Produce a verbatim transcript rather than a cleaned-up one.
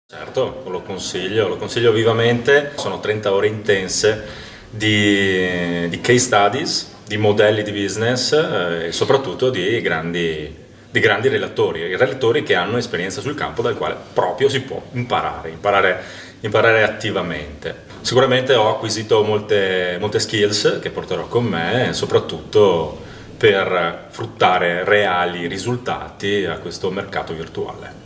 Certo, lo consiglio, lo consiglio vivamente. Sono trenta ore intense di, di case studies, di modelli di business eh, e soprattutto di grandi, di grandi relatori, relatori che hanno esperienza sul campo dal quale proprio si può imparare, imparare, imparare attivamente. Sicuramente ho acquisito molte, molte skills che porterò con me, soprattutto per fruttare reali risultati a questo mercato virtuale.